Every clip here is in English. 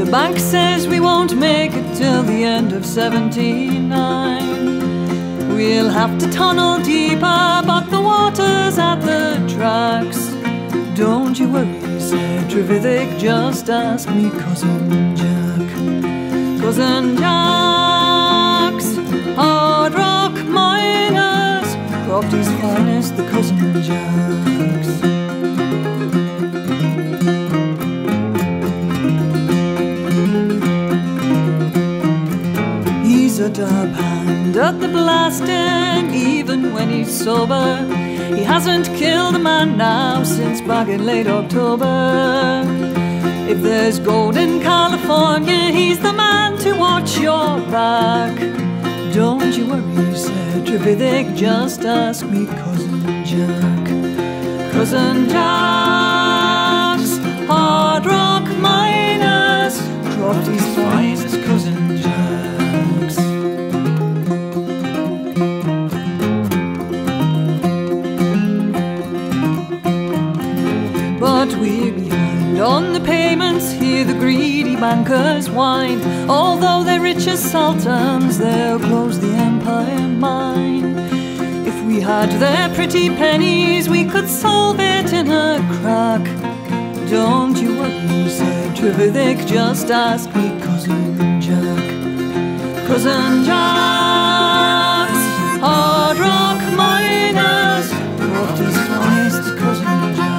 bank says we won't make it till the end of 79. We'll have to tunnel deeper, but the water's at the tracks. Don't you worry, said Trevithick, just ask me Cousin Jack. Cousin Jack's hard rock miners, Crofty's finest, the Cousin Jack's. He's a dab hand at the blasting, even when he's sober. He hasn't killed a man now since back in late October. If there's gold in California, he's the man to watch your back. Don't you worry, said Trevithick, just ask me Cousin Jack. Cousin Jack's hard rock miners, Crofty's finest, Cousin Jack's. But we're behind on the payments, hear the greedy bankers whine. Although they're rich as sultans, they'll close the Empire Mine. If we had their pretty pennies, we could solve it in a crack. Don't you worry, said Trevithick, just ask me Cousin Jack. Cousin Jack's hard rock miners, Crofty's finest, Cousin Jack's.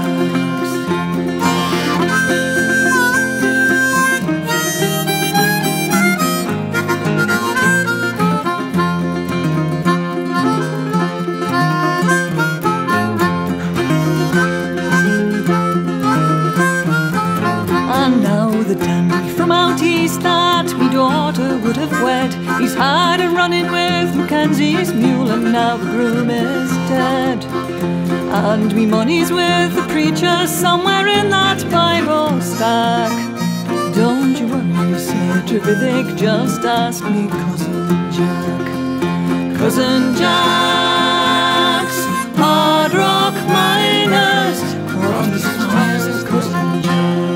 The dandy from out east that me daughter would have wed, he's had a run-in with Mackenzie's mule, and now the groom is dead. And me money's with the preacher somewhere in that Bible stack. Don't you worry, said Trevithick, just ask me Cousin Jack. Cousin Jack's hard rock miners, Crofty's finest, Cousin Jack.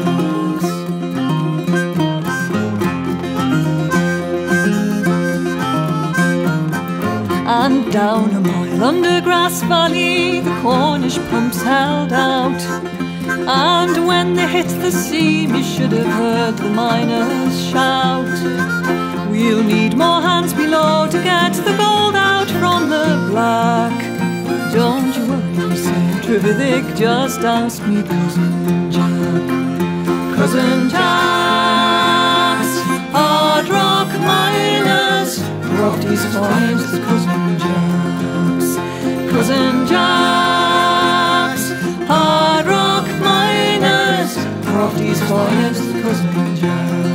And down a mile under Grass Valley, the Cornish pumps held out. And when they hit the seam, you should have heard the miners shout. We'll need more hands below to get the gold out from the black. Don't you worry, said Trevithick, just ask me Cousin Jack. Cousin Jack's hard rock miners, Crofty's finest, Cousin Jack's. Cousin Jack's hard rock miners, Crofty's finest, Cousin Jack's.